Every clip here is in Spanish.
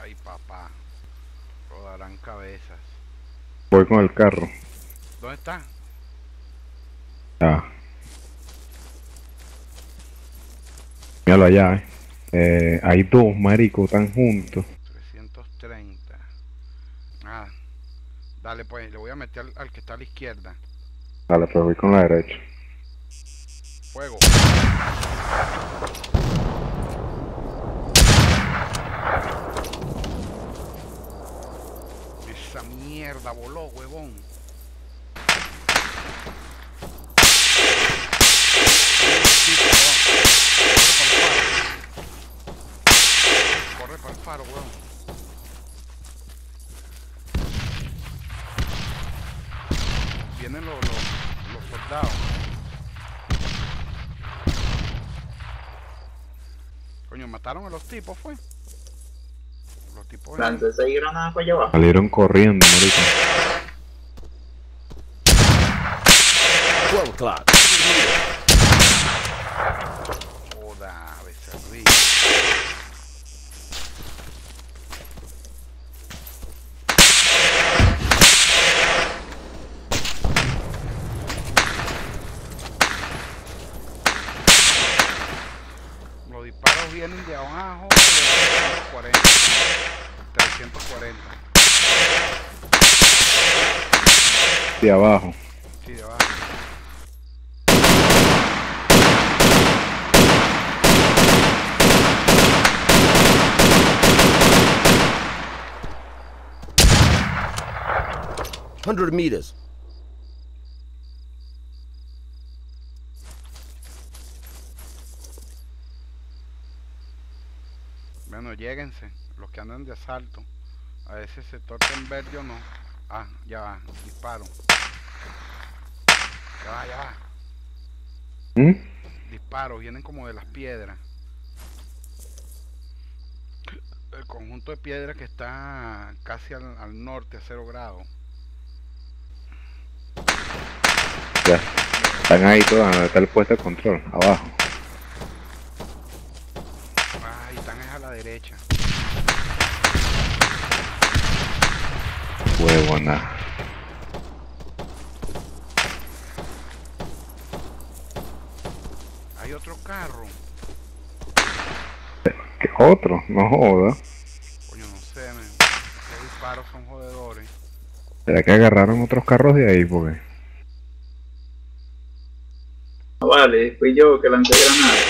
Ay, papá. Rodarán cabezas. Voy con el carro. ¿Dónde está? Ya. Míralo allá, hay dos, marico, están juntos. 330. Ah, dale pues, le voy a meter al que está a la izquierda. Dale, pero voy con la derecha. Fuego. Esa mierda voló, huevón. Corre para el faro, huevón. Vienen los soldados. Coño, mataron a los tipos, fue. Los tipos Lancé 6 granadas para allá abajo. Salieron corriendo, marico. 12 o'clock. Joda, becerril. Los disparos vienen de abajo de 340. 340. De abajo. Sí, de abajo. Hundred meters. Bueno, lléguense, los que andan de asalto. A ese sector en verde o no. Ah, ya va, disparo. Ya va. ¿Mm? Disparos, vienen como de las piedras. El conjunto de piedras que está casi al norte, a 0 grados. Ya. Están ahí todas, donde está el puesto de control, abajo. Ay, están es a la derecha. Huevona. Hay otro carro. ¿Qué otro? No joda. Coño, no sé, estos disparos son jodedores. ¿Será que agarraron otros carros de ahí? Porque No vale, fui yo que lancé granadas.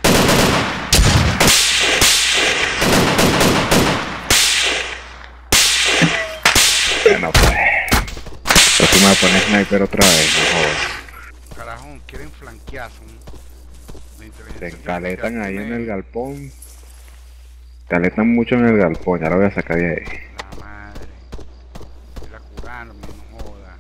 ya no pues. Pero si me voy a poner sniper otra vez, no joda. Carajo, quieren flanquear, son de inteligencia Se artificial, encaletan ahí en tiene el galpón. Caletan mucho en el galpón, ya lo voy a sacar de ahí. la madre. La curándome, no joda.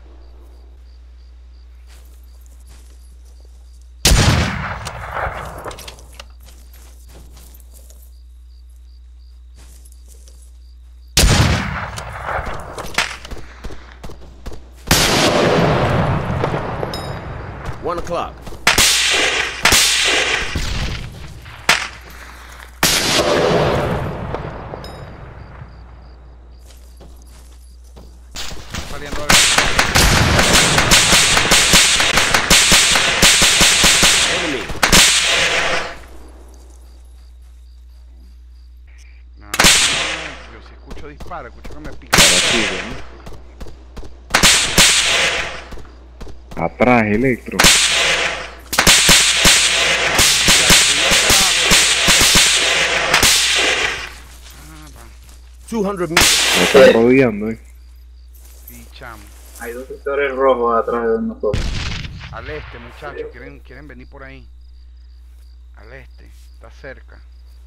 One o'clock. Saliendo a ver. Enemy. No, yo sí escucho disparos, escucho que me pican. Ahora sigue, ¿no? Atrás, Electro. Ah, va. 200 meters. Me están rodeando, Sí, chamo. Hay dos sectores rojos atrás de nosotros. Al este, muchachos, quieren venir por ahí. Al este, está cerca.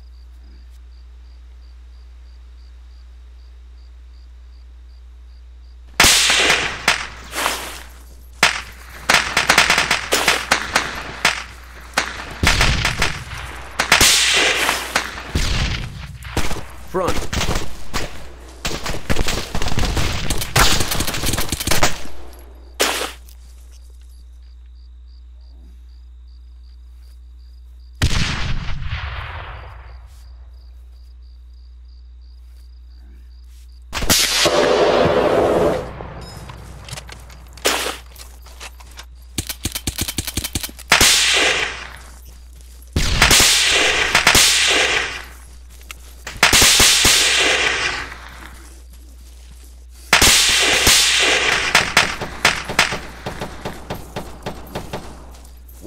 Front.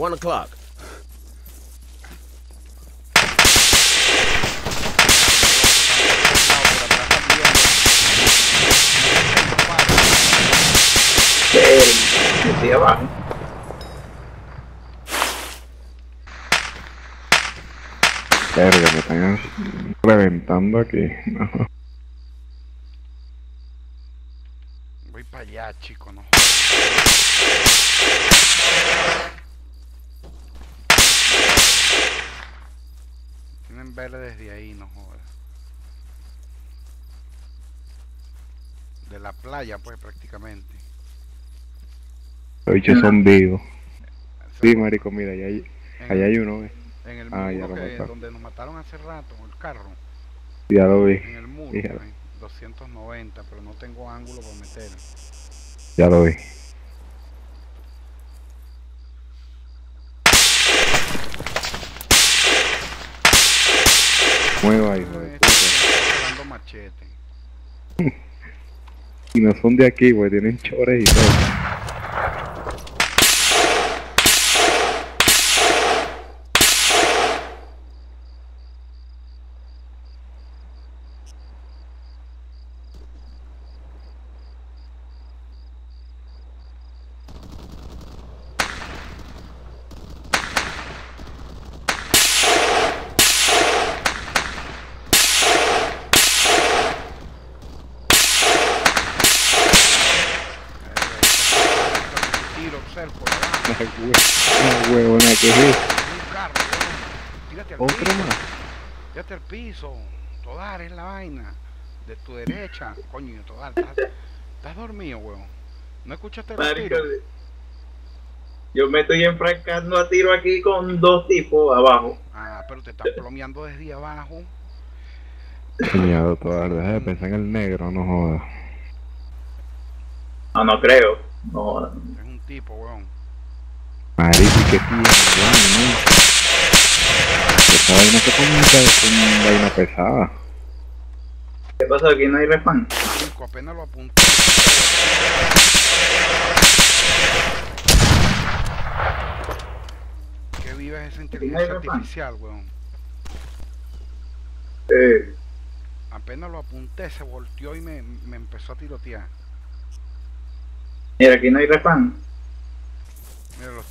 1 o'clock. Sí, abajo. Verga, me están reventando aquí. Voy para allá, chico, no. Tienen verdes desde ahí, no jodas. De la playa, pues, prácticamente. Los bichos son vivos. Sí, Ese- marico, mira, allá en, hay uno, ¿ves? en el Ah, ya muro lo mataron. donde nos mataron hace rato, el carro. Ya lo vi. En el muro, Fíjate. ahí, 290, pero no tengo ángulo para meter. Ya lo vi. Mueva, hijo de puta. Estoy dando machete. Y no son de aquí, güey, tienen chores y todo. Tiro, cerco, la Una huevona, ¿qué es eso? un carro, weón. Tírate al ¿Otro piso. más? Tírate al piso. Todar es la vaina. De tu derecha. Coño, Todar, estás dormido, weón. ¿No escuchaste el Marico, tiro? yo me estoy enfrascando a tiro aquí con dos tipos abajo. Ah, pero te están plomeando desde abajo. Coñado, toda, deja de pensar en el negro, no jodas. No, no creo. No, Es un tipo, weón. Marico, ¿qué tía? ¿No? Esa vaina que comienza es una vaina pesada. ¿qué pasa? Aquí no hay refán. Chico, apenas lo apunté. Que viva esa inteligencia artificial, weón. Apenas lo apunté, se volteó y me empezó a tirotear. Mira, aquí no hay refán. Mira los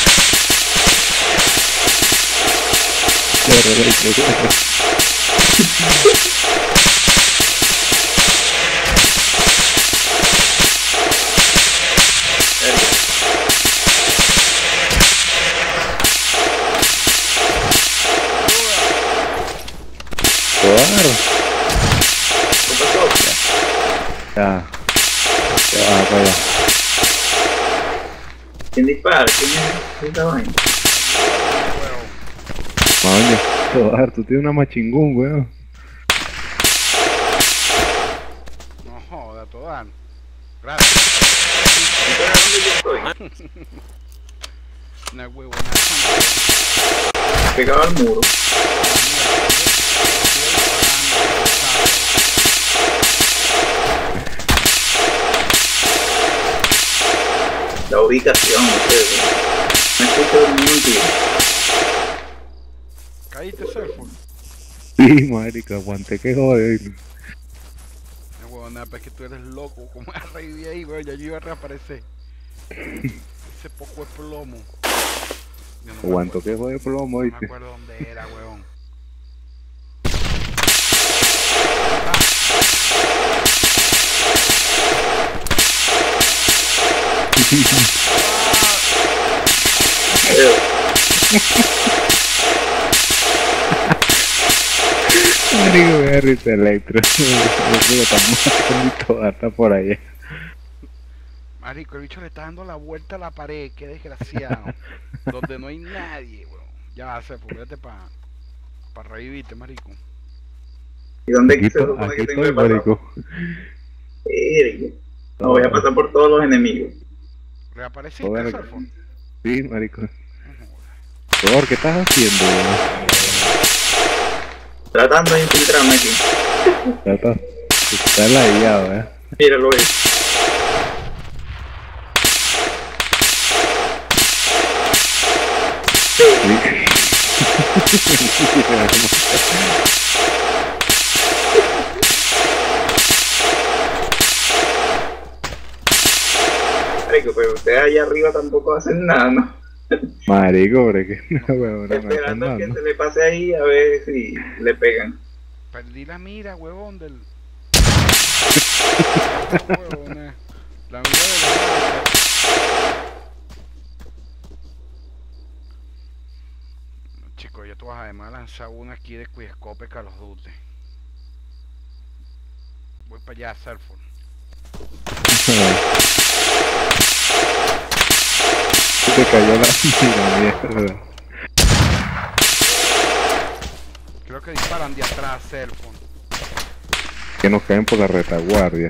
Claro. ¿Qué pasó? Ya. Ya va para allá. ¿Quién dispara? ¿Quién es esta vaina? Coño, Todar, tú tienes una machingún, weón. No joda, Todar. Gracias. ¿Dónde yo estoy? Una huevona. Pegado al muro. La ubicación, no sé. Me escucho ni un tiro. ¿Caíste, Serfo? Sí, marica, aguanté que joder. No, huevona, pues que tú eres loco. ¿Cómo vas a revivir ahí, weón? Ya yo iba a reaparecer. Ese poco de plomo. Yo no me Aguanto acuerdo- que joder plomo, No me ¿viste? acuerdo dónde era, weón. Marico, me da risa electro. Lo estamos matando y Todar está por allá. Marico, el bicho le está dando la vuelta a la pared, qué desgraciado. Donde no hay nadie, weón. Ya va a ser, pues vete para revivirte, marico. ¿Y dónde Aquí, se supone aquí que tengo estoy, que pasar? marico. Verga. No, voy a pasar por todos los enemigos. ¿Reapareciste, Joder, Serfo? Sí, marico. No jodas. Todar, ¿qué estás haciendo, weón? Tratando de infiltrarme aquí. Está ladillado, Míralo, es. Marico, pero ustedes allá arriba tampoco hacen nada, ¿no? Marico, pero es que no, weón, no están Esperando a que dando. se le pase ahí a ver si le pegan. Perdí la mira, huevón, del... Huevón, la mira de la... Chicos, yo te vas a además lanzar una aquí de Quickscope Call of Duty. Voy para allá, Serford. Se te cayó la mierda. Creo que disparan de atrás, Serford. Que nos caen por la retaguardia.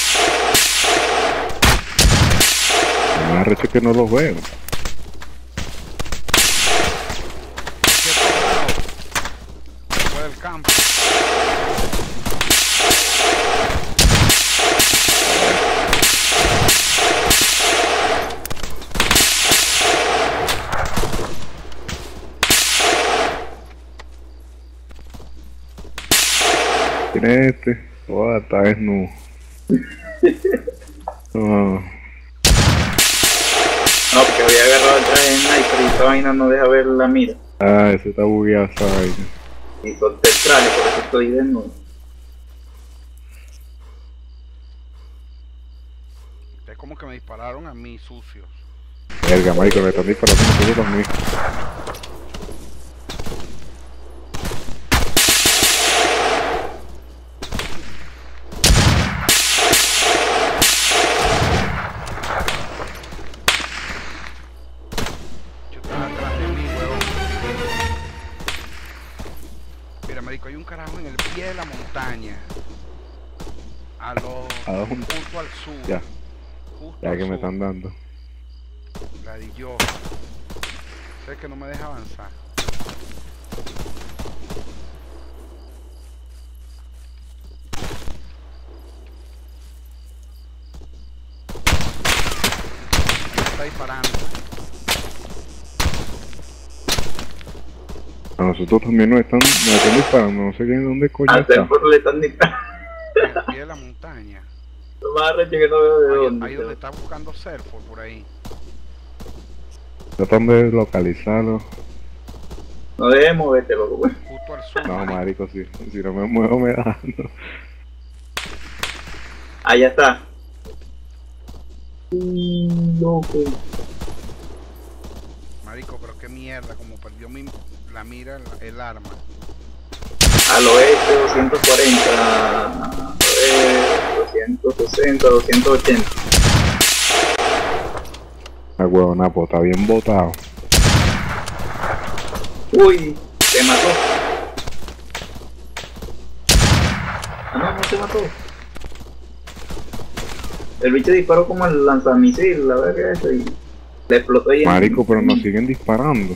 Lo más arrecho es que no los veo. Después del campo. ¿Quién es este? Oh, está desnudo. No. No, porque había agarrado el traje de sniper y esa vaina no deja ver la mira. Ah, ese está bugueado esa vaina. Y solté el traje, por eso estoy desnudo. Es como que me dispararon a mí, sucios. Verga, marico, me están disparando nosotros también. Yo estaba atrás de mí, huevón. Mira, marico, hay un carajo en el pie de la montaña. ¿A dónde? Justo al sur. Ya, Justo ya al que me sur. están dando. Ladillo. Sé que no me deja avanzar. Me está disparando. A nosotros también nos están disparando, no sé qué dónde coño A está. Stanford le están disparando. En el pie de la montaña. Lo más arrecho que no veo de Ahí dónde. donde está buscando Serford, por ahí. Tratando de localizarlo. No debes moverte, loco, güey. Justo al sur. No, marico. marico, si no me muevo me da. No. Allá está. Loco. Marico, pero qué mierda, como perdió la mira, el arma. Al oeste 240, 260, 280. Ah, huevón, Napo, está bien botado. Uy, te mató. Ah, no, no te mató. El bicho disparó como el lanzamisil, la verga eso, y le explotó ahí en- Marico, pero nos siguen disparando.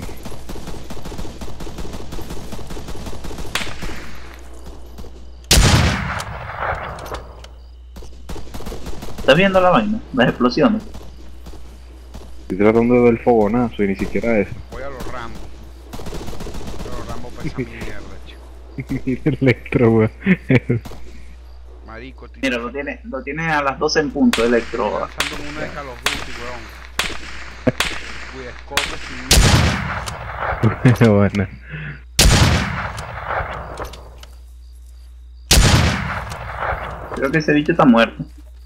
¿Estás viendo la vaina? Las explosiones. Estoy tratando de ver el fogonazo y ni siquiera eso. Voy a los ramos. Voy a los ramos para esa mierda, chico. Mira el electro, weón. Marico, estoy Mira, lo tiene a las 12 en punto, Electro. lanzando una de Call of Duty, weón. Quickscope sin mira. Bueno. Creo que ese bicho está muerto.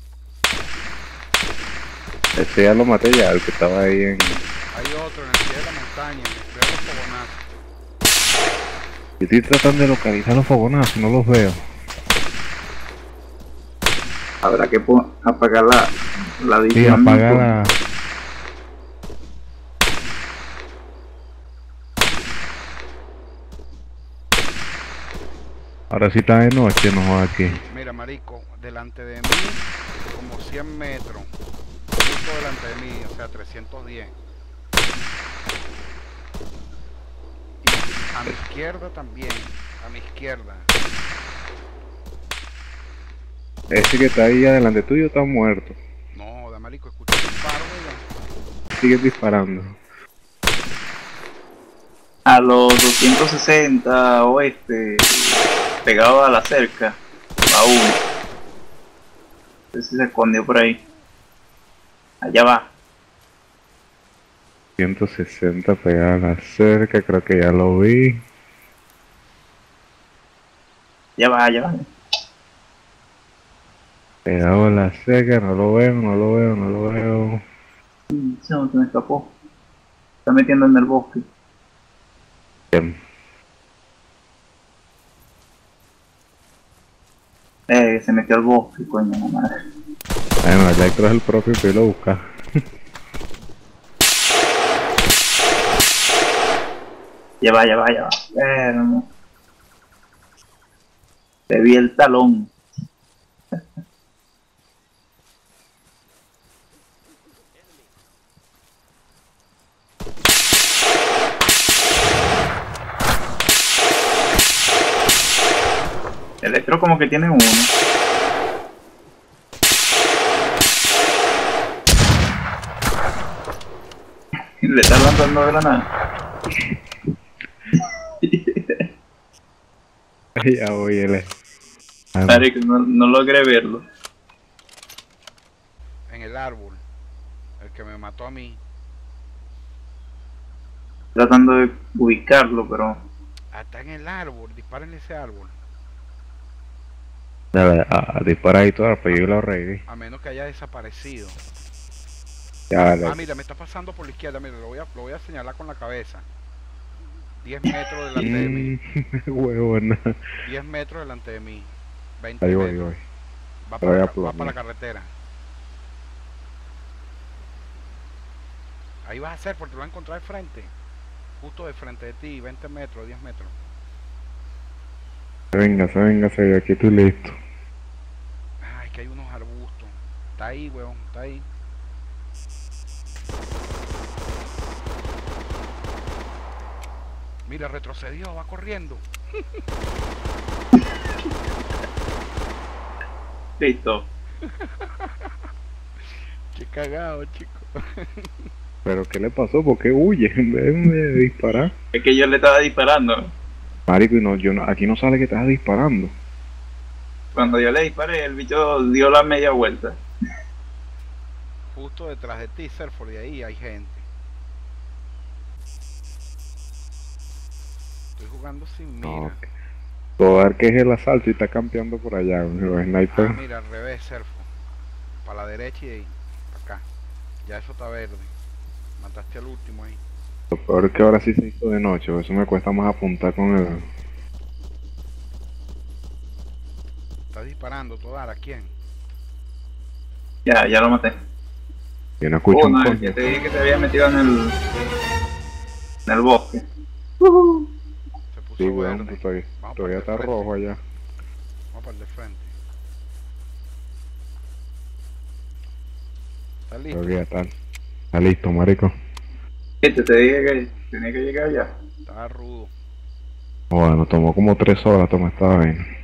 Ese ya lo maté ya, el que estaba ahí en... Hay otro en el pie de la montaña. Veo los fogonazos. Yo estoy tratando de localizar los fogonazos y no los veo. Habrá que apagar la Sí, visión. apaga la... Ahora sí está de noche, no jodas aquí. Mira, marico, delante de mí, como 100 metros. Justo delante de mí, o sea, 310. Y a mi izquierda también. A mi izquierda. Ese que está ahí adelante tuyo está muerto. No, da marico, escuché un disparo, weón. Sigue disparando. A los 260 oeste, pegado a la cerca, a uno. No sé si se escondió por ahí. Allá va. 160 pegada a la cerca, creo que ya lo vi. Allá va, allá va. Pegado a la cerca, no lo veo, no lo veo, no lo veo. Se me escapó. Está metiendo en el bosque. Bien. Se metió al bosque, coño, la madre. Bueno, Electro es el propio que lo busca. Ya va, ya va, ya va. Pero no. Te vi el talón. Electro como que tiene uno. Le está lanzando granada. Ya voy, él. Marico, no logré verlo. En el árbol. El que me mató a mí. Tratando de ubicarlo, pero Está en el árbol. Dispárenle ese árbol. Dale, dispara ahí todo, pero yo lo reí. A menos que haya desaparecido. Ya, dale. Ah, mira, me está pasando por la izquierda. Mira, lo voy a señalar con la cabeza. 10 metros delante de mí. Huevona. 10 metros delante de mí. 20 Ahí voy, metros. voy. Va Te voy a va plomear. para la carretera. Ahí vas a hacer porque lo vas a encontrar de frente. Justo de frente de ti, 20 metros, 10 metros. Véngase, yo aquí estoy listo. Ay, que hay unos arbustos. Está ahí, weón, está ahí. Mira, retrocedió, va corriendo. listo. Qué cagado, chico. ¿Pero qué le pasó? ¿Por qué huye en vez de disparar? Es que yo le estaba disparando. Marico, y no, aquí no sale que estás disparando. Cuando yo le disparé, el bicho dio la media vuelta. Justo detrás de ti, Serford, y ahí hay gente. Estoy jugando sin mira. No, puedo ver que es el asalto y está campeando por allá. Los snipers. Ah, mira, al revés, Serford. Para la derecha y ahí, para acá. Ya eso está verde. Mataste al último ahí. Lo peor es que ahora sí se hizo de noche, por eso me cuesta más apuntar con el... Estás disparando, Todar, ¿a quién? Ya lo maté. Yo no escucho un No, el coño. que te dije que se había metido en el bosque. Se puso Sí, weón, verde. todavía Vamos para el de está frente. rojo allá. Vamos para el de frente. ¿Estás listo? Creo que ya está listo, marico. Te dije que tenía que llegar ya. Estaba rudo. Bueno, tomó como 3 horas tomar esta vaina.